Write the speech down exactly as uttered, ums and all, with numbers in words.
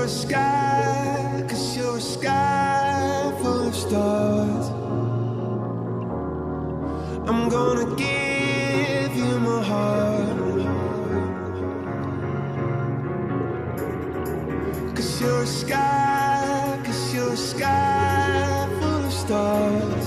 you're a sky, 'cause you're a sky full of stars. I'm gonna give you my heart, 'cause you're a sky, 'cause you're a sky full of stars.